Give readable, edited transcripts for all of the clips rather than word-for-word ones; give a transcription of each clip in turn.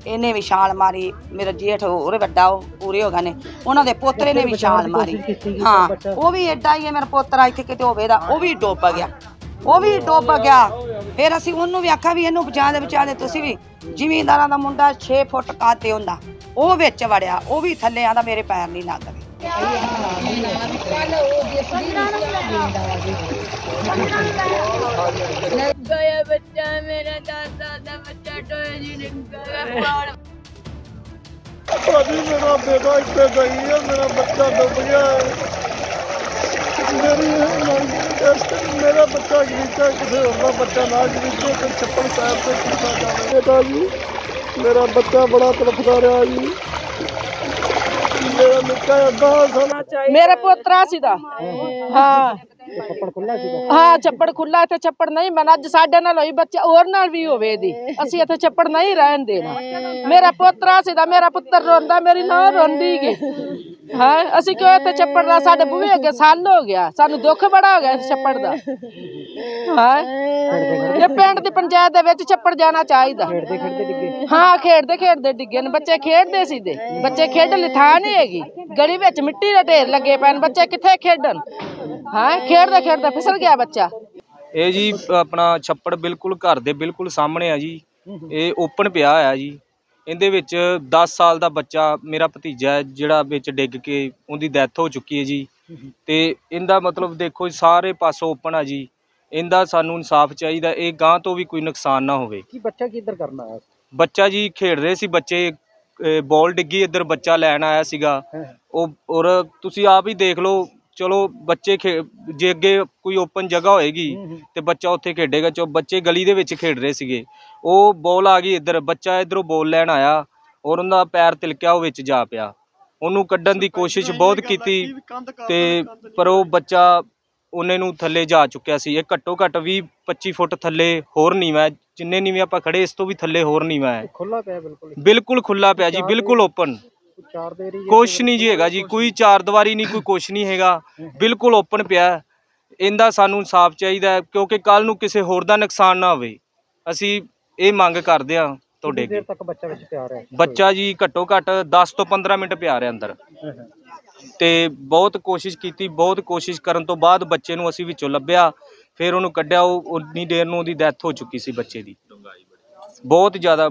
ਇਹਨੇ ਵੀ ਛਾਲ ਮਾਰੀ। ਮੇਰਾ ਜੇਠ ਹੋਰ ਵੱਡਾ ਉਹ ਪੂਰੇ ਹੋ ਗਏ ਨੇ, ਉਹਨਾਂ ਦੇ ਪੋਤਰੇ ਨੇ ਵੀ ਛਾਲ ਮਾਰੀ। ਹਾਂ ਉਹ ਵੀ ਐਡਾ ਹੀ ਹੈ ਮੇਰਾ ਪੋਤਰਾ, ਇੱਥੇ ਕਿਤੇ ਹੋਵੇ ਦਾ ਉਹ ਵੀ ਡੁੱਬ ਗਿਆ, ਉਹ ਵੀ ਡੁੱਬ ਗਿਆ। ਫਿਰ ਅਸੀਂ ਉਹਨੂੰ ਵੀ ਆਖਿਆ ਵੀ ਇਹਨੂੰ ਬਚਾ ਦੇ ਤੁਸੀਂ ਵੀ। ਜ਼ਿਮੀਂਦਾਰਾਂ ਦਾ ਮੁੰਡਾ 6 ਫੁੱਟ ਕਾਤੇ ਹੁੰਦਾ, ਉਹ ਵਿੱਚ ਵੜਿਆ, ਉਹ ਵੀ ਥੱਲੇ ਆਂਦਾ ਮੇਰੇ ਪੈਰ ਨਹੀਂ ਲੱਗਦੇ। गया बच्चा मेरा 10 साल का बच्चा टोए जी भाजी मेरा बेटा इतने गई है, मेरा बच्चा डूब गया है। मेरा बच्चा गिरता किसी और बच्चा ना गिरते तो छप्पन साहब से पूछा जाए। बेटा जी मेरा बच्चा बड़ा तड़फदा रहा जी, मेरा निक्का होना चाहिए। मेरा पोतरा सीधा हाँ हाँ छप्पड़ खुला इत्थे छप्पड़ नहीं बना। अज साडे नाल होई बच्चा होर नाल भी होवे दी, असीं इत्थे छप्पड़ नहीं रहन देना। मेरा पोतरा सीधा, मेरा पुत्तर रोंदा, मेरी नौं रोंदी गे। हाँ असीं क्यों इत्थे छप्पड़ दा, साडे बूहे अगे साल हो गया, सानू दुख बड़ा हो गया छप्पड़ दा। हाँ ये पिंड दी पंचायत दे विच छप्पड़ जाना चाहिदा। हाँ खेडदे खेडदे डिगे ने बच्चे, खेडदे सी दे बच्चे, खेडण लई थां नहीं हैगी, गली विच मिट्टी दे ढेर लगे पैन, बच्चे कित्थे खेडण। हाँ खेडदे खेडदे फिसल गया बच्चा। ਇਹ ਜੀ ਆਪਣਾ ਛੱਪੜ ਬਿਲਕੁਲ ਘਰ ਦੇ ਬਿਲਕੁਲ ਸਾਹਮਣੇ ਆ ਜੀ, ਇਹ ਓਪਨ ਪਿਆ ਹੋਇਆ ਜੀ। ਇਹਦੇ ਵਿੱਚ 10 ਸਾਲ ਦਾ ਬੱਚਾ ਮੇਰਾ ਭਤੀਜਾ ਹੈ ਜਿਹੜਾ ਵਿੱਚ ਡਿੱਗ ਕੇ ਉਹਦੀ ਡੈਥ ਹੋ ਚੁੱਕੀ ਹੈ ਜੀ। ਤੇ ਇਹਦਾ ਮਤਲਬ ਦੇਖੋ ਸਾਰੇ ਪਾਸੋਂ ਓਪਨ ਆ ਜੀ, ਇਹਦਾ ਸਾਨੂੰ ਇਨਸਾਫ ਚਾਹੀਦਾ, ਇਹ ਗਾਂ ਤੋਂ ਵੀ ਕੋਈ ਨੁਕਸਾਨ ਨਾ ਹੋਵੇ। ਕੀ ਬੱਚਾ ਕਿੱਧਰ ਕਰਨਾ ਆਇਆ? ਬੱਚਾ ਜੀ ਖੇਡ ਰਹੇ ਸੀ ਬੱਚੇ, ਬੋਲ ਡਿੱਗੀ ਇੱਧਰ ਬੱਚਾ ਲੈਣ ਆਇਆ ਸੀਗਾ ਉਹ। ਔਰ ਤੁਸੀਂ ਆਪ ਹੀ ਦੇਖ ਲਓ, ਚਲੋ ਬੱਚੇ ਜੇ ਅੱਗੇ ਕੋਈ ਓਪਨ ਜਗ੍ਹਾ ਹੋਏਗੀ ਤੇ ਬੱਚਾ ਉੱਥੇ ਖੇਡੇਗਾ। ਬੱਚੇ ਗਲੀ ਦੇ ਵਿੱਚ ਖੇਡ ਰਹੇ ਸੀਗੇ, ਉਹ ਬੋਲ ਆ ਗਈ ਇੱਧਰ, ਬੱਚਾ ਇੱਧਰੋਂ ਬੋਲ ਲੈਣ ਆਇਆ ਔਰ ਉਹਦਾ ਪੈਰ ਤਿਲਕਿਆ, ਉਹ ਵਿੱਚ ਜਾ ਪਿਆ। ਉਹਨੂੰ ਕੱਢਣ ਦੀ ਕੋਸ਼ਿਸ਼ ਬਹੁਤ ਕੀਤੀ ਤੇ ਪਰ ਉਹ ਬੱਚਾ ਉਹਨੇ ਨੂੰ ਥੱਲੇ ਜਾ ਚੁੱਕਿਆ ਸੀ। ਇਹ ਘੱਟੋ ਘੱਟ 20-25 ਫੁੱਟ ਥੱਲੇ ਹੋਰ ਨੀਵਾਂ, ਜਿੰਨੇ ਨੀਵੇਂ ਆਪਾਂ ਖੜੇ ਇਸ ਤੋਂ ਵੀ ਥੱਲੇ ਹੋਰ ਨੀਵਾਂ ਹੈ। ਖੁੱਲਾ ਪਿਆ ਬਿਲਕੁਲ ਖੁੱਲਾ ਪਿਆ ਜੀ, ਬਿਲਕੁਲ ਓਪਨ, ਕੁਛ ਨਹੀਂ ਜੀ ਹੈਗਾ ਜੀ, ਕੋਈ ਚਾਰ ਦੀਵਾਰੀ ਨਹੀਂ, ਕੋਈ ਕੁਛ ਨਹੀਂ ਹੈਗਾ, ਬਿਲਕੁਲ ਓਪਨ ਪਿਆ। ਇਹਦਾ ਸਾਨੂੰ ਇਨਸਾਫ ਚਾਹੀਦਾ ਕਿਉਂਕਿ ਕੱਲ ਨੂੰ ਕਿਸੇ ਹੋਰ ਦਾ ਨੁਕਸਾਨ ਨਾ ਹੋਵੇ। ਅਸੀਂ ਇਹ ਮੰਗ ਕਰਦੇ ਹਾਂ ਤੁਹਾਡੇ ਅੱਗੇ। ਬੱਚਾ ਜੀ ਘੱਟੋ ਘੱਟ 10 ਤੋਂ 15 ਮਿੰਟ ਪਿਆ ਰਿਹਾ ਅੰਦਰ ਤੇ ਬਹੁਤ ਕੋਸ਼ਿਸ਼ ਕੀਤੀ, ਬਹੁਤ ਕੋਸ਼ਿਸ਼ ਕਰਨ ਤੋਂ ਬਾਅਦ ਬੱਚੇ ਨੂੰ ਅਸੀਂ ਵਿੱਚੋਂ ਲੱਭਿਆ, ਫਿਰ ਉਹਨੂੰ ਕੱਢਿਆ। ਉਹ ਉਨੀ ਦੇਰ ਨੂੰ ਉਹਦੀ ਡੈਥ ਹੋ ਚੁੱਕੀ ਸੀ ਬੱਚੇ ਦੀ, ਬਹੁਤ ਜ਼ਿਆਦਾ।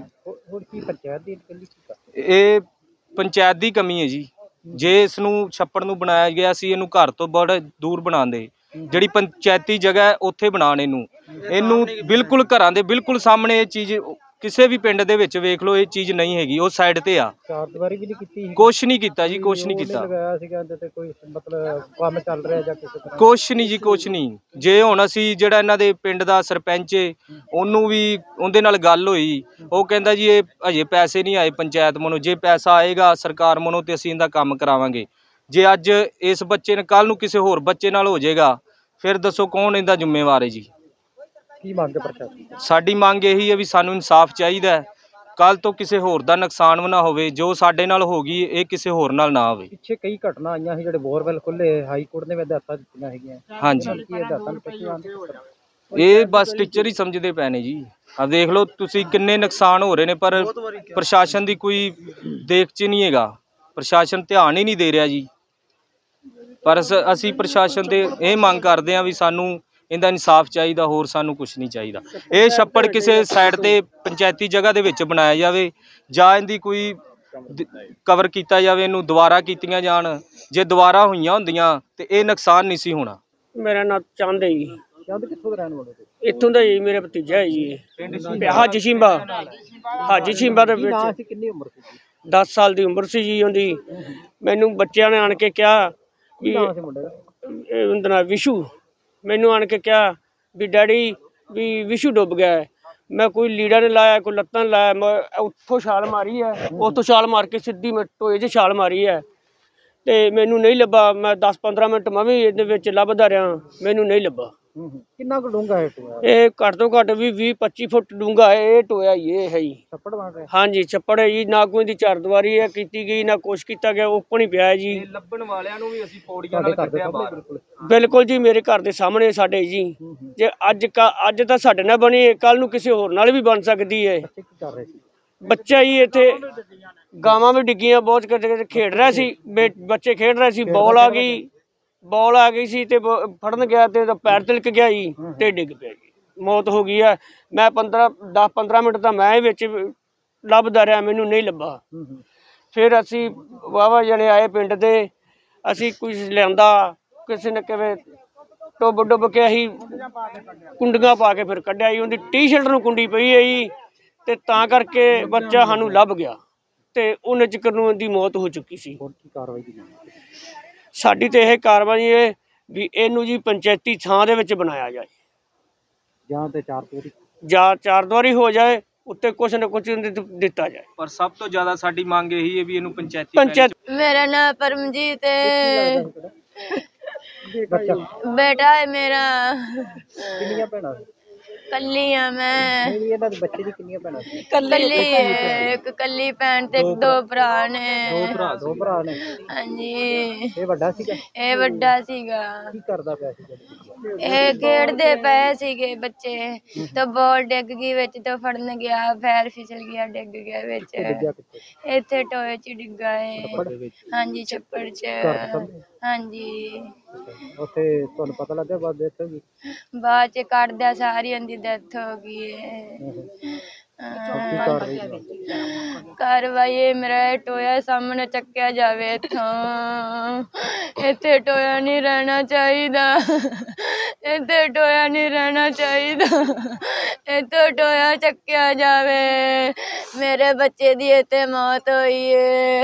ਇਹ ਪੰਚਾਇਤ ਦੀ ਕਮੀ ਹੈ ਜੀ, ਜੇ ਇਸ ਨੂੰ ਛੱਪੜ ਨੂੰ ਬਣਾਇਆ ਗਿਆ ਸੀ ਇਹਨੂੰ ਘਰ ਤੋਂ ਬੜਾ ਦੂਰ ਬਣਾਉਂਦੇ, ਜਿਹੜੀ ਪੰਚਾਇਤੀ ਜਗ੍ਹਾ ਹੈ ਉੱਥੇ ਬਣਾਉਣ ਇਹਨੂੰ ਬਿਲਕੁਲ ਘਰਾਂ ਦੇ ਬਿਲਕੁਲ ਸਾਹਮਣੇ। ਇਹ ਚੀਜ਼ ਕਿਸੇ ਵੀ ਪਿੰਡ ਦੇ ਵਿੱਚ ਵੇਖ ਲਓ, ਇਹ ਚੀਜ਼ ਨਹੀਂ ਹੈਗੀ, ਉਹ ਸਾਈਡ ਤੇ ਆ। ਕੁਛ ਨਹੀਂ ਕੀਤਾ ਜੀ, ਕੁਛ ਨਹੀਂ ਕੀਤਾ, ਕੁਛ ਨਹੀਂ ਜੀ, ਕੁਛ ਨਹੀਂ। ਜੇ ਹੁਣ ਅਸੀਂ ਜਿਹੜਾ ਇਹਨਾਂ ਦੇ ਪਿੰਡ ਦਾ ਸਰਪੰਚ ਉਹਨੂੰ ਵੀ ਉਹਦੇ ਨਾਲ ਗੱਲ ਹੋਈ, ਉਹ ਕਹਿੰਦਾ ਜੀ ਇਹ ਹਜੇ ਪੈਸੇ ਨਹੀਂ ਆਏ ਪੰਚਾਇਤ ਮਨੋਂ, ਜੇ ਪੈਸਾ ਆਏਗਾ ਸਰਕਾਰ ਮਨੋਂ ਤੇ ਅਸੀਂ ਇਹਦਾ ਕੰਮ ਕਰਾਵਾਂਗੇ। ਜੇ ਅੱਜ ਇਸ ਬੱਚੇ ਨੇ ਕੱਲ ਨੂੰ ਕਿਸੇ ਹੋਰ ਬੱਚੇ ਨਾਲ ਹੋ ਜਾਏਗਾ ਫਿਰ ਦੱਸੋ ਕੌਣ ਇਹਦਾ ਜ਼ਿੰਮੇਵਾਰ ਹੈ ਜੀ। ਕੀ ਮੰਗ ਪ੍ਰਸ਼ਾਸਨ? ਸਾਡੀ ਮੰਗ ਇਹੀ ਹੈ ਵੀ ਸਾਨੂੰ ਇਨਸਾਫ ਚਾਹੀਦਾ, ਕੱਲ ਤੋਂ ਕਿਸੇ ਹੋਰ ਦਾ ਨੁਕਸਾਨ ਵੀ ਨਾ ਹੋਵੇ, ਜੋ ਸਾਡੇ ਨਾਲ ਹੋ ਗਈ ਇਹ ਕਿਸੇ ਹੋਰ ਨਾਲ ਨਾ ਹੋਵੇ। ਪਿੱਛੇ ਕਈ ਘਟਨਾ ਆਈਆਂ ਸੀ ਜਿਹੜੇ ਬੋਰਵੈਲ ਖੁੱਲੇ, ਹਾਈ ਕੋਰਟ ਨੇ ਹਦਾਇਤਾਂ ਦਿੱਤੀਆਂ ਹੈਗੀਆਂ। ਹਾਂਜੀ ਇਹ ਬਸ ਟੀਚਰ ਹੀ ਸਮਝਦੇ ਪਏ ਨੇ ਜੀ। ਆ ਦੇਖ ਲਓ ਤੁਸੀਂ ਕਿੰਨੇ ਨੁਕਸਾਨ ਹੋ ਰਹੇ ਨੇ, ਪਰ ਪ੍ਰਸ਼ਾਸਨ ਦੀ ਕੋਈ ਦੇਖ ਚ ਨਹੀਂ ਹੈਗਾ, ਪ੍ਰਸ਼ਾਸਨ ਧਿਆਨ ਹੀ ਨਹੀਂ ਦੇ ਰਿਹਾ ਜੀ। ਪਰ ਅਸੀਂ ਪ੍ਰਸ਼ਾਸਨ ਤੇ ਇਹ ਮੰਗ ਕਰਦੇ ਹਾਂ ਵੀ ਸਾਨੂੰ ਇਹਦਾ ਇਨਸਾਫ ਚਾਹੀਦਾ, ਹੋਰ ਸਾਨੂੰ ਕੁਛ ਨਹੀਂ ਚਾਹੀਦਾ। ਇਹ ਛੱਪੜ ਕਿਸੇ ਸਾਈਡ ਤੇ ਪੰਚਾਇਤੀ ਜਗ੍ਹਾ ਦੇ ਵਿੱਚ ਬਣਾਇਆ ਜਾਵੇ ਜਾਂ ਇਹਦੀ ਕੋਈ ਕਵਰ ਕੀਤਾ ਜਾਵੇ, ਇਹਨੂੰ ਦੁਬਾਰਾ ਕੀਤੀਆਂ ਜਾਣ। ਜੇ ਦੁਬਾਰਾ ਹੋਈਆਂ ਹੁੰਦੀਆਂ ਤੇ ਇਹ ਨੁਕਸਾਨ ਨਹੀਂ ਸੀ ਹੋਣਾ। ਮੇਰਾ ਨਾਂ ਚੰਦ ਹੈ ਜੀ। ਚੰਦ ਕਿੱਥੋਂ ਦਾ ਰਹਿਣ ਵਾਲੇ? ਇੱਥੋਂ ਦਾ ਜੀ, ਮੇਰਾ ਭਤੀਜਾ ਹੈ ਜੀ, ਹਾਜੀ ਸ਼ਿੰਬਾ। ਹਾਜੀ ਸ਼ਿੰਬਾ ਦੇ ਵਿੱਚ ਕਿੰਨੀ ਉਮਰ ਸੀ? 10 ਸਾਲ ਦੀ ਉਮਰ ਸੀ ਜੀ ਉਹਦੀ। ਮੈਨੂੰ ਬੱਚਿਆਂ ਨੇ ਆਣ ਕੇ ਕਿਹਾ ਵੀ ਉਹਦਾ ਨਾਂ ਵਿਸ਼ੂ, ਮੈਨੂੰ ਆਣ ਕੇ ਕਿਹਾ ਵੀ ਡੈਡੀ ਵੀ ਵਿਸ਼ੂ ਡੁੱਬ ਗਿਆ। ਮੈਂ ਕੋਈ ਲੀੜਾ ਨੇ ਲਾਇਆ, ਕੋਈ ਲੱਤਾਂ ਨੇ ਲਾਇਆ, ਮੈਂ ਉੱਥੋਂ ਛਾਲ ਮਾਰੀ ਹੈ, ਉੱਥੋਂ ਛਾਲ ਮਾਰ ਕੇ ਸਿੱਧੀ ਮੈਂ ਟੋਏ 'ਚ ਛਾਲ ਮਾਰੀ ਹੈ ਤੇ ਮੈਨੂੰ ਨਹੀਂ ਲੱਭਾ। ਮੈਂ 10-15 ਮਿੰਟ ਮੈਂ ਵੀ ਇਹਦੇ ਵਿੱਚ ਲੱਭਦਾ ਰਿਹਾ, ਮੈਨੂੰ ਨਹੀਂ ਲੱਭਾ। ਕਿੰਨਾ ਕੁ ਡੂੰਘਾ ਹੈ ਟੋਇਆ? ਇਹ ਘੱਟ ਤੋਂ ਘੱਟ ਵੀ 20-25 ਫੁੱਟ ਡੂੰਘਾ ਹੈ ਇਹ ਟੋਇਆ ਹੀ। ਇਹ ਹੈ ਜੀ ਛੱਪੜ ਬਣ ਰਿਹਾ? ਹਾਂਜੀ ਛੱਪੜ ਹੈ ਜੀ, ਨਾ ਕੋਈ ਦੀ ਚਾਰ ਦੀਵਾਰੀ ਹੈ ਕੀਤੀ ਗਈ, ਨਾ ਕੁਛ ਕੀਤਾ ਗਿਆ, ਓਪਨ ਹੀ ਪਿਆ ਹੈ ਜੀ। ਲੱਭਣ ਵਾਲਿਆਂ ਨੂੰ ਵੀ ਅਸੀਂ ਪੌੜੀਆਂ ਨਾਲ ਕੱਢਿਆ ਬਾਹਰ। ਬਿਲਕੁਲ ਜੀ, ਮੇਰੇ ਘਰ ਦੇ ਸਾਹਮਣੇ ਸਾਡੇ ਜੀ। ਜੇ ਅੱਜ ਤਾਂ ਸਾਡੇ ਨਾਲ ਬਣੀ, ਕੱਲ ਨੂੰ ਕਿਸੇ ਹੋਰ ਨਾਲ ਵੀ ਬਣ ਸਕਦੀ ਹੈ। ਬੱਚਾ ਹੀ ਇੱਥੇ ਗਾਵਾਂ ਵੀ ਡਿੱਗੀਆਂ ਬਹੁਤ, ਕਿਤੇ ਖੇਡ ਰਿਹਾ ਸੀ, ਬੱਚੇ ਖੇਡ ਰਹੇ ਸੀ, ਬੋਲ ਆ ਗਈ ਸੀ ਤੇ ਫੜਨ ਗਿਆ ਤੇ ਪੈਰ ਤਿਲਕ ਗਿਆ ਜੀ ਤੇ ਡਿੱਗ ਪਿਆ ਜੀ, ਮੌਤ ਹੋ ਗਈ ਆ। ਮੈਂ 10-15 ਮਿੰਟ ਤਾਂ ਮੈਂ ਵਿੱਚ ਲੱਭਦਾ ਰਿਹਾ, ਮੈਨੂੰ ਨਹੀਂ ਲੱਭਾ। ਫਿਰ ਅਸੀਂ ਵਾਹਵਾ ਜਣੇ ਆਏ ਪਿੰਡ ਦੇ, ਅਸੀਂ ਕੁਝ ਲਿਆਂਦਾ, ਕਿਸੇ ਨੇ ਕਿਵੇਂ ਡੁੱਬ ਕੇ ਅਸੀਂ ਕੁੰਡੀਆਂ ਪਾ ਕੇ ਫਿਰ ਕੱਢਿਆ ਜੀ। ਉਹਦੀ ਟੀ-ਸ਼ਰਟ ਨੂੰ ਕੁੰਡੀ ਪਈ ਹੈ ਜੀ, ਤੇ ਤਾਂ ਕਰਕੇ ਬੱਚਾ ਸਾਨੂੰ ਲੱਭ ਗਿਆ ਤੇ ਉਹਨੇ ਚਿਕਰ ਨੂੰ ਉਹਦੀ ਮੌਤ ਹੋ ਚੁੱਕੀ ਸੀ। ਸਾਡੀ ਤੇ ਇਹ ਕਾਰਵਾਈ ਹੈ ਵੀ ਇਹਨੂੰ ਜੀ ਪੰਚਾਇਤੀ ਥਾਂ ਦੇ ਵਿੱਚ ਬਣਾਇਆ ਜਾਏ, ਜਾਂ ਚਾਰ ਦੀਵਾਰੀ ਹੋ ਜਾਏ, ਉੱਤੇ ਕੁਛ ਨਾ ਕੁਛ ਦਿੱਤਾ ਜਾਏ। ਪਰ ਸਭ ਤੋਂ ਜ਼ਿਆਦਾ ਸਾਡੀ ਮੰਗ ਇਹੀ ਹੈ ਵੀ ਇਹਨੂੰ ਪੰਚਾਇਤ। ਮੇਰਾ ਨਾਮ ਪਰਮਜੀਤ ਹੈ, ਬੇਟਾ ਹੈ ਮੇਰਾ। ਕਿੰਨੀਆਂ ਭੈਣਾਂ ਸੀ? ਕੱਲੀ ਆ ਮੈਂ। ਇਹਨਾਂ ਦੇ ਬੱਚੇ ਦੀ ਕਿੰਨੀਆਂ ਭੈਣਾਂ ਸੀ? ਕੱਲੀ ਇੱਕ ਕੱਲੀ ਭੈਣ ਤੇ 2 ਭਰਾ ਨੇ। ਦੋ ਭਰਾ ਨੇ। ਹਾਂਜੀ। ਇਹ ਵੱਡਾ ਸੀਗਾ? ਇਹ ਵੱਡਾ ਸੀਗਾ। ਕੀ ਕਰਦਾ ਪਿਆ ਸੀਗਾ? ਇਹ ਖੇਡਦੇ ਪਏ ਸੀਗੇ ਬੱਚੇ, ਤਾਂ ਬਾਲ ਡਿੱਗ ਗਈ ਵਿੱਚ, ਤਾਂ ਫੜਨ ਗਿਆ, ਪੈਰ ਫਿਸਲ ਗਿਆ, ਡਿੱਗ ਗਿਆ ਵਿੱਚ। ਇੱਥੇ ਟੋਏ 'ਚ ਡਿੱਗਾ ਹੈ। ਹਾਂਜੀ, ਛੱਪੜ 'ਚ। ਹਾਂਜੀ। ਉੱਥੇ ਤੁਹਾਨੂੰ ਪਤਾ ਲੱਗਿਆ ਬਾਅਦ ਡੈਥ ਹੋ ਗਈ? ਬਾਅਦ 'ਚ ਕੱਢਦਿਆ ਸਾਰਿਆਂ ਦੀ ਡੈਥ ਹੋ ਗਈ ਹੈ। ਕਾਰਵਾਈ ਮੇਰਾ ਟੋਇਆ ਸਾਹਮਣੇ ਚੱਕਿਆ ਜਾਵੇ ਇੱਥੋਂ। ਇੱਥੇ ਟੋਇਆ ਨਹੀਂ ਰਹਿਣਾ ਚਾਹੀਦਾ, ਇੱਥੇ ਟੋਇਆ ਨਹੀਂ ਰਹਿਣਾ ਚਾਹੀਦਾ, ਇੱਥੇ ਟੋਇਆ ਚੱਕਿਆ ਜਾਵੇ। ਮੇਰੇ ਬੱਚੇ ਦੀ ਇੱਥੇ ਮੌਤ ਹੋਈ ਏ,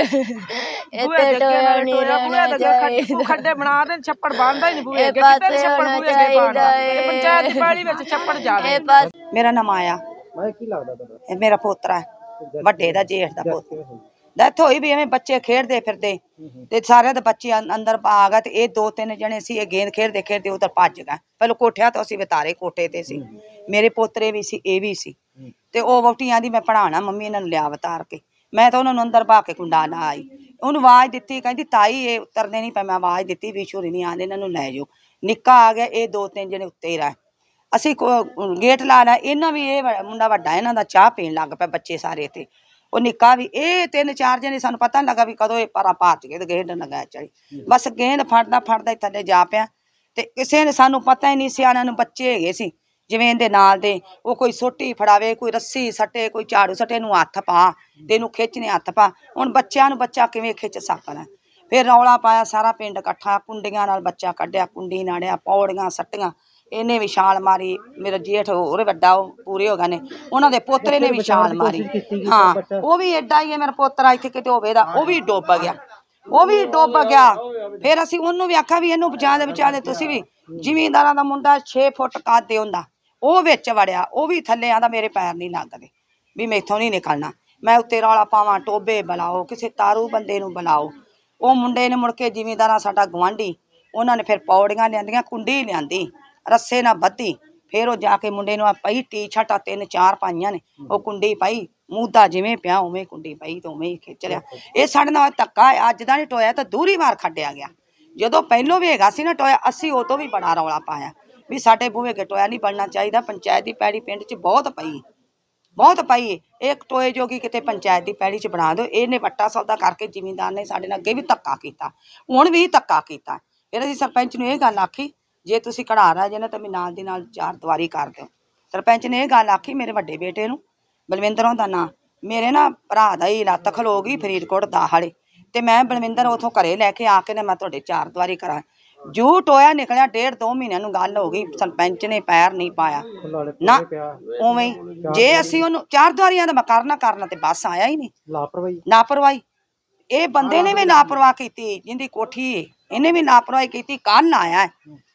ਇੱਥੇ ਟੋਇਆ ਨਹੀਂ ਰਹਿਣਾ ਚਾਹੀਦਾ। ਖੱਡੇ ਬਣਾ ਦੇ, ਛੱਪੜ ਬਣਦਾ ਹੀ ਨਹੀਂ ਬੂਹੇ ਅੱਗੇ, ਕਿੱਥੇ ਛੱਪੜ ਚਾਹੀਦਾ ਏ। ਪੰਚਾਇਤ ਦੀ ਪਾਲੀ ਵਿੱਚ ਛੱਪੜ ਜਾਵੇ। ਮੇਰਾ ਨਾਮ ਆਇਆ, ਕੀ ਲੱਗਦਾ ਤੁਹਾਡਾ? ਇਹ ਮੇਰਾ ਪੋਤਰਾ ਹੈ, ਵੱਡੇ ਦਾ, ਜੇਠ ਦਾ ਪੁੱਤ। ਡੈਥ ਹੋਈ ਵੀ ਐਵੇਂ ਬੱਚੇ ਖੇਡਦੇ ਫਿਰਦੇ ਤੇ ਸਾਰਿਆਂ ਦੇ ਬੱਚੇ ਅੰਦਰ ਆ ਗਏ, ਤੇ ਇਹ 2-3 ਜਣੇ ਸੀ, ਇਹ ਗੇਂਦ ਖੇਡਦੇ ਖੇਡਦੇ ਉਧਰ ਭੱਜ ਗਏ। ਪਹਿਲਾਂ ਕੋਠਿਆਂ ਤੋਂ ਅਸੀਂ ਵਿਤਾਰੇ, ਕੋਠੇ ਤੇ ਸੀ, ਮੇਰੇ ਪੋਤਰੇ ਵੀ ਸੀ, ਇਹ ਵੀ ਸੀ। ਤੇ ਉਹ ਵਹੁਟੀਆਂ ਦੀ ਮੈਂ ਪੜ੍ਹਾਉਣਾ, ਮੰਮੀ ਇਹਨਾਂ ਨੂੰ ਲਿਆ ਵਿਤਾਰ ਕੇ। ਮੈਂ ਤਾਂ ਉਹਨਾਂ ਨੂੰ ਅੰਦਰ ਪਾ ਕੇ ਕੁੰਡਾ ਲਾ ਆਈ। ਉਹਨੂੰ ਆਵਾਜ਼ ਦਿੱਤੀ, ਕਹਿੰਦੀ ਤਾਈ ਇਹ ਉਤਰਦੇ ਨਹੀਂ ਪਏ। ਮੈਂ ਆਵਾਜ਼ ਦਿੱਤੀ ਵੀ ਛੁਰੀ ਨਹੀਂ ਆਉਂਦੇ, ਇਹਨਾਂ ਨੂੰ ਲੈ ਜਾਓ। ਨਿੱਕਾ ਆ ਗਿਆ, ਇਹ 2-3 ਜਣੇ ਉੱਤੇ ਹੀ ਰਹੇ। ਅਸੀਂ ਗੇਟ ਲਾ ਲਿਆ। ਇਹਨਾਂ ਵੀ, ਇਹ ਮੁੰਡਾ ਵੱਡਾ ਇਹਨਾਂ ਦਾ ਚਾਹ ਪੀਣ ਲੱਗ ਪਿਆ, ਬੱਚੇ ਸਾਰੇ ਇੱਥੇ। ਉਹ ਨਿੱਕਾ ਵੀ, ਇਹ 3-4 ਜਣੇ, ਸਾਨੂੰ ਪਤਾ ਨਹੀਂ ਲੱਗਾ ਵੀ ਕਦੋਂ ਇਹ ਪਰਾਂ ਭੱਜ ਗਏ ਤੇ ਗੇਂਦ ਲਗਾ ਚੜੀ। ਬਸ ਗੇਂਦ ਫੜਦਾ ਫੜਦਾ ਥੱਲੇ ਜਾ ਪਿਆ, ਤੇ ਕਿਸੇ ਨੇ ਸਾਨੂੰ ਪਤਾ ਹੀ ਨਹੀਂ। ਸਿਆਣਿਆਂ ਨੂੰ ਬੱਚੇ ਹੈਗੇ ਸੀ ਜਿਵੇਂ ਇਹਦੇ ਨਾਲ ਦੇ, ਉਹ ਕੋਈ ਸੋਟੀ ਫੜਾਵੇ, ਕੋਈ ਰੱਸੀ ਸੱਟੇ, ਕੋਈ ਝਾੜੂ ਸੱਟੇ, ਨੂੰ ਹੱਥ ਪਾ ਤੇ ਇਹਨੂੰ ਖਿੱਚਨੇ ਹੱਥ ਪਾ। ਹੁਣ ਬੱਚਿਆਂ ਨੂੰ ਬੱਚਾ ਕਿਵੇਂ ਖਿੱਚ ਸਕਦਾ? ਫਿਰ ਰੌਲਾ ਪਾਇਆ, ਸਾਰਾ ਪਿੰਡ ਇਕੱਠਾ, ਕੁੰਡੀਆਂ ਨਾਲ ਬੱਚਾ ਕੱਢਿਆ, ਕੁੰਡੀ ਨਾੜਿਆ, ਪੌੜੀਆਂ ਸੱਟੀਆਂ। ਇਹਨੇ ਵੀ ਛਾਲ ਮਾਰੀ, ਮੇਰਾ ਜੇਠ ਹੋਰ ਵੱਡਾ, ਉਹ ਪੂਰੇ ਹੋ ਗਏ ਨੇ, ਉਹਨਾਂ ਦੇ ਪੋਤਰੇ ਨੇ ਵੀ ਛਾਲ ਮਾਰੀ। ਹਾਂ, ਉਹ ਵੀ ਏਡਾ ਹੀ ਹੈ ਮੇਰਾ ਪੋਤਰਾ, ਇੱਥੇ ਕਿਤੇ ਹੋਵੇ ਦਾ, ਉਹ ਵੀ ਡੁੱਬ ਗਿਆ, ਉਹ ਵੀ ਡੁੱਬ ਗਿਆ। ਫਿਰ ਅਸੀਂ ਉਹਨੂੰ ਵੀ ਆਖਿਆ ਵੀ ਇਹਨੂੰ ਬਚਾ ਦੇ, ਬਚਾ ਦੇ। ਤੁਸੀਂ ਵੀ, ਜ਼ਿਮੀਂਦਾਰਾਂ ਦਾ ਮੁੰਡਾ 6 ਫੁੱਟ ਕੱਦ ਹੁੰਦਾ, ਉਹ ਵਿੱਚ ਵੜਿਆ, ਉਹ ਵੀ ਥੱਲੇ ਆਂਦਾ ਮੇਰੇ ਪੈਰ ਨਹੀਂ ਲੱਗਦੇ, ਵੀ ਮੈਥੋਂ ਨਹੀਂ ਨਿਕਲਣਾ। ਮੈਂ ਉੱਤੇ ਰੌਲਾ ਪਾਵਾਂ, ਟੋਬੇ ਬੁਲਾਓ, ਕਿਸੇ ਤਾਰੂ ਬੰਦੇ ਨੂੰ ਬੁਲਾਓ। ਉਹ ਮੁੰਡੇ ਨੇ ਮੁੜ ਕੇ, ਜ਼ਿਮੀਂਦਾਰਾਂ ਸਾਡਾ ਗੁਆਂਢੀ, ਉਹਨਾਂ ਨੇ ਫਿਰ ਪੌੜੀਆਂ ਲਿਆਂਦੀਆਂ, ਕੁੰਡੀ ਲਿਆਂਦੀ, ਰੱਸੇ ਨਾਲ ਬੱਧੀ। ਫਿਰ ਉਹ ਜਾ ਕੇ ਮੁੰਡੇ ਨੂੰ ਪਈ ਟੀ-ਸ਼ਰਟਾਂ 3-4 ਪਾਈਆਂ ਨੇ, ਉਹ ਕੁੰਡੀ ਪਾਈ, ਮੂਧਾ ਜਿਵੇਂ ਪਿਆ ਉਵੇਂ ਕੁੰਡੀ ਪਾਈ, ਤੇ ਉਵੇਂ ਹੀ ਖਿੱਚ ਲਿਆ। ਇਹ ਸਾਡੇ ਨਾਲ ਧੱਕਾ ਅੱਜ ਦਾ ਨਹੀਂ ਟੋਇਆ, ਤਾਂ ਦੂਰੀ ਵਾਰ ਖੱਡਿਆ ਗਿਆ। ਜਦੋਂ ਪਹਿਲੋਂ ਵੀ ਹੈਗਾ ਸੀ ਨਾ ਟੋਇਆ, ਅਸੀਂ ਉਦੋਂ ਵੀ ਬੜਾ ਰੌਲਾ ਪਾਇਆ ਵੀ ਸਾਡੇ ਬੂਹੇ ਅੱਗੇ ਟੋਇਆ ਨਹੀਂ ਬਣਨਾ ਚਾਹੀਦਾ। ਪੰਚਾਇਤ ਦੀ ਪੈੜੀ ਪਿੰਡ 'ਚ ਬਹੁਤ ਪਈ, ਬਹੁਤ ਪਈ। ਇੱਕ ਟੋਏ ਜੋਗੀ ਕਿਤੇ ਪੰਚਾਇਤ ਦੀ ਪੈੜੀ 'ਚ ਬਣਾ ਦਿਓ। ਇਹਨੇ ਵੱਟਾ ਸੌਦਾ ਕਰਕੇ ਜ਼ਿਮੀਂਦਾਰ ਨੇ ਸਾਡੇ ਨਾਲ ਅੱਗੇ ਵੀ ਧੱਕਾ ਕੀਤਾ, ਹੁਣ ਵੀ ਧੱਕਾ ਕੀਤਾ। ਫਿਰ ਅਸੀਂ ਸਰਪੰਚ ਨੂੰ ਇਹ ਗੱਲ ਆਖੀ, ਜੇ ਤੁਸੀਂ ਕਢਾ ਰਹੇ ਜੇ ਨਾ ਤਾਂ ਮੈਂ ਨਾਲ ਦੀ ਨਾਲ 4 ਦੀਵਾਰੀ ਕਰ ਦਿਓ। ਸਰਪੰਚ ਨੇ ਇਹ ਗੱਲ ਆਖੀ ਮੇਰੇ ਵੱਡੇ ਬੇਟੇ ਨੂੰ, ਬਲਵਿੰਦਰ ਦਾ ਨਾਂ, ਮੇਰੇ ਨਾ ਭਰਾ ਦਾ ਹੀ ਲੱਤ ਖਲੋ ਗਈ ਫਰੀਦਕੋਟ ਦਾਹੜੇ, ਤੇ ਮੈਂ ਬਲਵਿੰਦਰ ਉੱਥੋਂ ਘਰੇ ਲੈ ਕੇ ਆ ਕੇ ਨੇ ਮੈਂ ਤੁਹਾਡੇ 4 ਦੀਵਾਰੀ ਕਰਾਂ। ਜੂ ਟੋਇਆ ਨਿਕਲਿਆ, 1.5-2 ਮਹੀਨਿਆਂ ਨੂੰ ਗੱਲ ਹੋ ਗਈ, ਸਰਪੰਚ ਨੇ ਪੈਰ ਨਹੀਂ ਪਾਇਆ ਨਾ, ਉਵੇਂ ਹੀ। ਜੇ ਅਸੀਂ ਉਹਨੂੰ 4 ਦੀਵਾਰੀਆਂ ਦਾ ਮੈਂ ਕਰਨਾ ਤੇ ਬਸ ਆਇਆ ਹੀ ਨਹੀਂ। ਲਾਪਰਵਾਹੀ ਇਹ ਬੰਦੇ ਨੇ ਵੀ ਲਾਪਰਵਾਹ ਕੀਤੀ, ਜਿੰਦੀ ਕੋਠੀ ਇਹਨੇ ਵੀ ਲਾਪਰਵਾਹੀ ਕੀਤੀ। ਕੱਲ ਆਇਆ,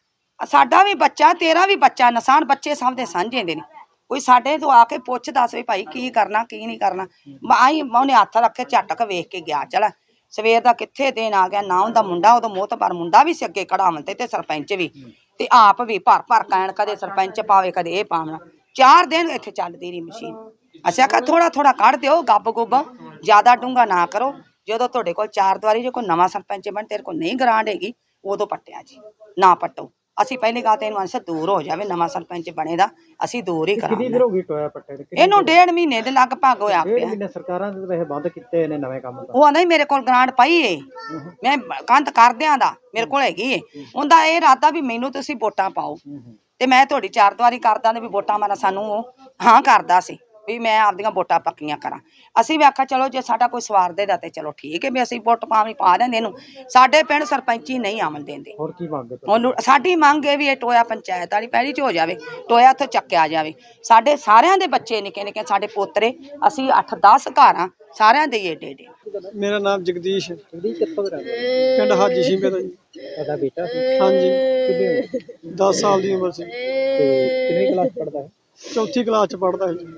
ਸਾਡਾ ਵੀ ਬੱਚਾ, ਤੇਰਾ ਵੀ ਬੱਚਾ, ਨਸਾਨ ਬੱਚੇ ਸਭ ਦੇ ਸਾਂਝੇ ਦੇ ਨੇ। ਕੋਈ ਸਾਡੇ ਤੋਂ ਆ ਕੇ ਪੁੱਛ ਦੱਸ ਵੀ ਭਾਈ ਕੀ ਕਰਨਾ ਕੀ ਨਹੀਂ ਕਰਨਾ। ਆਈ ਉਹਨੇ ਹੱਥ ਰੱਖੇ, ਝਟਕ ਵੇਖ ਕੇ ਗਿਆ। ਚਲ ਸਵੇਰ ਦਾ ਕਿੱਥੇ ਦੇਣ ਆ ਗਿਆ ਨਾ। ਉਹਦਾ ਮੁੰਡਾ, ਉਦੋਂ ਮੋਹਤਬਰ ਮੁੰਡਾ ਵੀ ਸੀ ਅੱਗੇ ਕਢਾਵਣ ਤੇ ਸਰਪੰਚ ਵੀ, ਤੇ ਆਪ ਵੀ ਭਰ ਕਹਿਣ, ਕਦੇ ਸਰਪੰਚ ਪਾਵੇ ਕਦੇ ਇਹ ਪਾਵਣਾ। 4 ਦਿਨ ਇੱਥੇ ਚੱਲਦੀ ਰਹੀ ਮਸ਼ੀਨ। ਅਸੀਂ ਆਖਿਆ ਥੋੜਾ ਕੱਢ ਦਿਓ, ਗੱਬ ਗੁੱਬ ਜ਼ਿਆਦਾ ਡੂੰਘਾ ਨਾ ਕਰੋ। ਜਦੋਂ ਤੁਹਾਡੇ ਕੋਲ 4 ਦੀਵਾਰੀ, ਜੇ ਕੋਈ ਨਵਾਂ ਸਰਪੰਚ ਬਣ, ਤੇਰੇ ਕੋਲ ਨਹੀਂ ਗਰਾਂਡ ਹੈਗੀ, ਉਦੋਂ ਪੱਟਿਆ ਜੀ, ਨਾ ਪੱਟੋ। ਅਸੀਂ ਪਹਿਲੀ ਗੱਲ ਤਾਂ ਇਹਨੂੰ ਆਂਸਰ ਦੂਰ ਹੋ ਜਾਵੇ, ਨਵਾਂ ਸਰਪੰਚ ਬਣੇ ਦਾ ਅਸੀਂ ਦੂਰ ਹੀ ਕਰਾਂਗੇ। ਫਿਰ ਹੋ ਗਈ ਟੋਇਆ ਪੱਟੇ ਦੇ ਇਹਨੂੰ 1.5 ਮਹੀਨੇ ਦੇ ਲਗਭਗ ਹੋਇਆ ਪਿਆ। ਮਹੀਨੇ ਸਰਕਾਰਾਂ ਦੇ ਵੈਸੇ ਬੰਦ ਕੀਤੇ ਨੇ ਨਵੇਂ ਕੰਮ ਤਾਂ। ਉਹ ਆਂਦਾ ਮੇਰੇ ਕੋਲ ਗ੍ਰਾਂਟ ਪਈ ਏ, ਮੈਂ ਕੰਧ ਕਰਦਿਆਂ ਦਾ ਮੇਰੇ ਕੋਲ ਹੈਗੀ ਏ। ਉਹਦਾ ਇਹ ਇਰਾਦਾ ਵੀ ਮੈਨੂੰ ਤੁਸੀਂ ਵੋਟਾਂ ਪਾਓ ਤੇ ਮੈਂ ਤੁਹਾਡੀ 4 ਦੀਵਾਰੀ ਕਰਦਾ ਨੇ ਵੀ ਵੋਟਾਂ ਮਾਰਾ ਸਾਨੂੰ ਹਾਂ ਕਰਦਾ ਸੀ ਵੀ ਮੈਂ ਆਪਦੀਆਂ ਵੋਟਾਂ ਪੱਕੀਆਂ ਕਰਾਂ। ਅਸੀਂ ਵੀ ਆਖਿਆ ਚਲੋ ਜੇ ਸਾਡਾ ਕੋਈ ਸਵਾਰ ਦੇਦਾ ਤੇ ਚਲੋ ਠੀਕ ਹੈ ਵੀ ਅਸੀਂ ਵੋਟ ਪਾ ਦਿੰਦੇ ਇਹਨੂੰ। ਸਾਡੇ ਪਿੰਡ ਸਰਪੰਚੀ ਨਹੀਂ ਅਮਲ ਦਿੰਦੇ। ਹੋਰ ਕੀ ਮੰਗ ਹੈ? ਉਹਨੂੰ ਸਾਡੀ ਮੰਗ ਇਹ ਵੀ ਇਹ ਟੋਇਆ ਪੰਚਾਇਤ ਵਾਲੀ ਪਹਿਲੀ ਚ ਹੋ ਜਾਵੇ, ਟੋਇਆ ਇੱਥੋਂ ਚੱਕਿਆ ਜਾਵੇ। ਸਾਡੇ ਸਾਰਿਆਂ ਦੇ ਬੱਚੇ ਨਿੱਕੇ ਨਿੱਕੇ ਸਾਡੇ ਪੋਤਰੇ, ਅਸੀਂ 8-10 ਘਰ ਆ, ਸਾਰਿਆਂ ਦੇ ਏਡੇ ਏਡੇ। ਮੇਰਾ ਨਾਮ ਜਗਦੀਸ਼ ਜਗਦੀਸ਼ ਕਿੱਥੋਂ ਦਾ ਰਹਿਣ ਵਾਲਾ? ਪਿੰਡ ਹਾਜੀ ਸੀ ਮੇਰਾ ਜੀ। ਤੁਹਾਡਾ ਬੇਟਾ ਸੀ? ਹਾਂਜੀ, ਕਿੰਨੀ ਉਮਰ? 10 ਸਾਲ ਦੀ ਉਮਰ ਸੀ। ਤੇ ਕਿੰਨੀ ਕਲਾਸ ਪੜ੍ਹਦਾ ਹੈ? ਚੌਥੀ ਕਲਾਸ ਚ ਪੜ੍ਹਦਾ ਸੀ।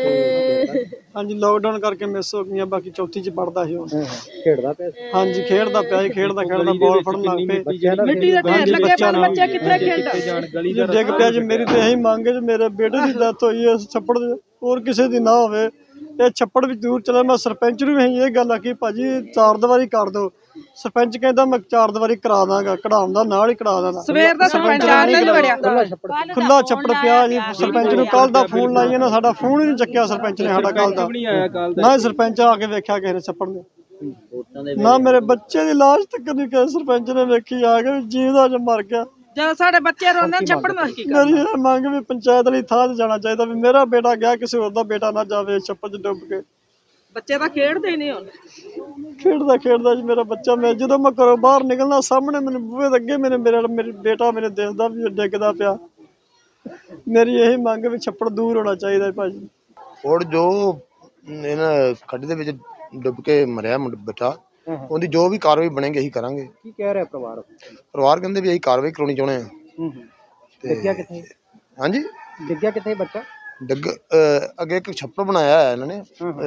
ਹਾਂਜੀ, ਲੋਕਡਾਊਨ ਕਰਕੇ ਮਿਸ ਹੋ ਗਈਆਂ, ਬਾਕੀ ਚੌਥੀ ਚ ਪੜ੍ਹਦਾ ਸੀ ਉਹ। ਖੇਡਦਾ ਪਿਆ ਸੀ? ਹਾਂਜੀ, ਖੇਡਦਾ ਪਿਆ ਸੀ, ਖੇਡਦਾ ਬਾਲ ਫੜਨ ਲੱਗ ਪਏ। ਮਿੱਟੀ ਦਾ ਢੇਰ ਲੱਗੇ ਪਏ, ਬੱਚਾ ਕਿੱਥੇ ਖੇਡਦਾ? ਜੇ ਡਿੱਗ ਪਿਆ ਜੀ। ਮੇਰੀ ਤੇ ਇਹੀ ਮੰਗ ਹੈ ਜੀ, ਮੇਰੇ ਬੇਟੇ ਦੀ ਡੈਥ ਹੋਈ ਹੈ ਛੱਪੜ ਦੇ, ਹੋਰ ਕਿਸੇ ਦੀ ਨਾ ਹੋਵੇ। ਇਹ ਛੱਪੜ ਵੀ ਦੂਰ ਚਲੇ। ਮੈਂ ਸਰਪੰਚ ਨੂੰ ਵੀ ਇਹ ਗੱਲ ਆਖੀ, ਭਾਜੀ 4 ਦੀਵਾਰੀ ਕਰ ਦਿਓ। ਸਰਪੰਚ ਕਹਿੰਦਾ ਮੈਂ 4 ਦੀਵਾਰੀ ਕਰਾ ਦਾਂਗਾ, ਕਢਾਉਣ ਦਾ ਨਾਲ ਹੀ ਕਢਾ ਦਾਂਗਾ। ਸਵੇਰ ਦਾ ਸਰਪੰਚ ਆਂਦਾ ਨਹੀਂ ਵੜਿਆ। ਖੁੱਲਾ ਛੱਪੜ ਪਿਆ ਜੀ। ਸਰਪੰਚ ਨੂੰ ਕੱਲ ਦਾ ਫੋਨ ਲਾਈਏ ਨਾ, ਸਾਡਾ ਫੋਨ ਹੀ ਨਹੀਂ ਚੱਕਿਆ ਸਰਪੰਚ ਨੇ ਸਾਡਾ ਕੱਲ ਦਾ। ਨਾ ਸਰਪੰਚ ਆ ਕੇ ਵੇਖਿਆ ਕਿਸੇ ਨੇ ਛੱਪੜ ਨੇ, ਨਾ ਮੇਰੇ ਬੱਚੇ ਦੀ ਲਾਸ਼ ਤੱਕ ਨਹੀਂ ਕਿਸੇ ਸਰਪੰਚ ਨੇ ਵੇਖੀ ਆ ਕੇ ਜੀਵਦਾ ਜ ਮਰ ਗਿਆ। ਜਦੋਂ ਸਾਡੇ ਬੱਚੇ ਰੋਂਦੇ ਛੱਪੜ ਨੂੰ ਕੀ ਕਰ? ਮੇਰੀ ਇਹ ਮੰਗ ਵੀ ਪੰਚਾਇਤ ਵਾਲੀ ਥਾਂ ਤੇ ਜਾਣਾ ਚਾਹੀਦਾ ਵੀ ਮੇਰਾ ਬੇਟਾ ਗਿਆ, ਕਿਸੇ ਹੋਰ ਦਾ ਬੇਟਾ ਨਾ ਜਾਵੇ ਛੱਪੜ 'ਚ ਡੁੱਬ ਕੇ। ਬੱਚੇ ਤਾਂ ਖੇਡਦੇ ਨਹੀਂ ਹੁਣ। ਖੇਡਦਾ ਜੀ ਮੇਰਾ ਬੱਚਾ। ਮੈਂ ਜਦੋਂ ਮੈਂ ਘਰੋਂ ਬਾਹਰ ਨਿਕਲਣਾ, ਸਾਹਮਣੇ ਮੈਨੂੰ ਬੂਹੇ ਦੇ ਅੱਗੇ ਮੇਰਾ ਬੇਟਾ ਮੇਰੇ ਦੇਖਦਾ ਵੀ ਡਿੱਗਦਾ ਪਿਆ। ਮੇਰੀ ਇਹੀ ਮੰਗ ਵੀ ਛੱਪੜ ਦੂਰ ਹੋਣਾ ਚਾਹੀਦਾ ਭਾਜੀ। ਔਰ ਜੋ ਇਹਨਾਂ ਖੱਡ ਦੇ ਵਿੱਚ ਡੁੱਬ ਕੇ ਮਰਿਆ ਬੱਚਾ, ਉਹਦੀ ਜੋ ਵੀ ਕਾਰਵਾਈ ਬਣੇਗੀ ਅਸੀਂ ਕਰਾਂਗੇ। ਕੀ ਕਹਿ ਰਿਹਾ ਪਰਿਵਾਰ? ਪਰਿਵਾਰ ਕਹਿੰਦੇ ਵੀ ਅਸੀਂ ਕਾਰਵਾਈ ਕਰਾਉਣੀ ਚਾਹੁੰਦੇ ਹਾਂ। ਡਿੱਗਿਆ ਕਿੱਥੇ? ਹਾਂਜੀ, ਡਿੱਗਿਆ ਕਿੱਥੇ ਬੱਚਾ? ਅੱਗੇ ਇੱਕ ਛੱਪੜ ਬਣਾਇਆ ਹੈ ਇਹਨਾਂ ਨੇ,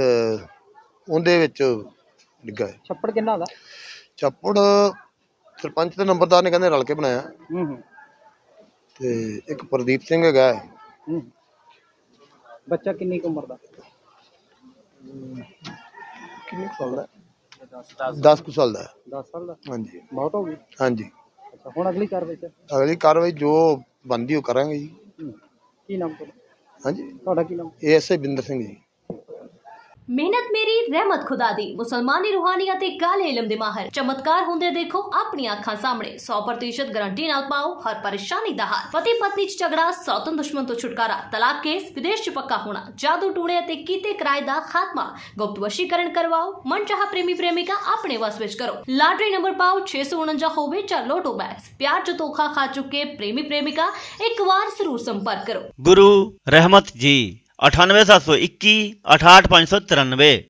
ਉਹਦੇ ਵਿੱਚ ਡਿੱਗਾ ਹੈ। ਛੱਪੜ ਕਿੰਨਾ ਦਾ? ਛੱਪੜ ਸਰਪੰਚ ਤੇ ਨੰਬਰਦਾਰ ਨੇ ਕਹਿੰਦੇ ਰਲ ਕੇ ਬਣਾਇਆ। ਤੇ ਇੱਕ ਪ੍ਰਦੀਪ ਸਿੰਘ ਹੈਗਾ। ਬੱਚਾ ਕਿੰਨੀ ਕੁ ਉਮਰ ਦਾ? ਕਿੰਨੇ ਸਾਲ ਦਾ? 10 ਕੁ ਸਾਲ ਦਾ। 10 ਸਾਲ ਦਾ? ਹਾਂਜੀ। ਬਹੁਤ ਹੋ ਗਈ। ਹਾਂਜੀ। ਅੱਛਾ, ਹੁਣ ਅਗਲੀ ਕਾਰਵਾਈ ਚ? ਅਗਲੀ ਕਾਰਵਾਈ ਜੋ ਬਣਦੀ ਉਹ ਕਰਾਂਗੇ ਜੀ। ਕੀ ਨਾਮ ਤੁਹਾਡਾ? ਹਾਂਜੀ, ਤੁਹਾਡਾ ਕੀ ਨਾਮ? ASI ਬਿੰਦਰ ਸਿੰਘ ਜੀ। ਮਿਹਨਤ ਮੇਰੀ ਰਹਿਮਤ ਖੁਦਾ ਦੀ। ਮੁਸਲਮਾਨੀ ਰੂਹਾਨੀਅਤ ਤੇ ਕਾਲੇ ਇਲਮ ਦੇ ਮਾਹਰ ਚਮਤਕਾਰ ਹੁੰਦੇ ਦੇਖੋ ਆਪਣੀਆਂ ਅੱਖਾਂ ਸਾਹਮਣੇ। 100% ਗਾਰੰਟੀ ਨਾਲ ਪਾਓ ਹਰ ਪਰੇਸ਼ਾਨੀ ਦਾ ਹੱਲ। ਪਤੀ ਪਤਨੀ ਚ ਝਗੜਾ, ਸੌਤਨ ਦੁਸ਼ਮਣ ਤੋਂ ਛੁਟਕਾਰਾ, ਤਲਾਕ ਕੇਸ, ਵਿਦੇਸ਼ ਚ ਪੱਕਾ ਹੋਣਾ, ਜਾਦੂ ਟੂਣੇ ਅਤੇ ਕੀਤੇ ਕਿਰਾਏ ਦਾ ਖਾਤਮਾ, ਗੁਪਤ ਵਸ਼ੀਕਰਨ ਕਰਵਾਓ, ਮਨਚਾਹਾ ਪ੍ਰੇਮੀ ਪ੍ਰੇਮਿਕਾ ਆਪਣੇ ਵਸ ਵਿੱਚ ਕਰੋ। ਲਾਟਰੀ ਨੰਬਰ ਪਾਓ 649 ਹੋਵੇ ਜਾਂ ਲੋਟੋ ਬੈਗਸ। ਪਿਆਰ ਚ ਧੋਖਾ ਖਾ ਚੁੱਕੇ ਪ੍ਰੇਮੀ ਪ੍ਰੇਮਿਕਾ ਇੱਕ ਵਾਰ ਜ਼ਰੂਰ ਸੰਪਰਕ ਕਰੋ। गुरु रहमत जी 98721 68593।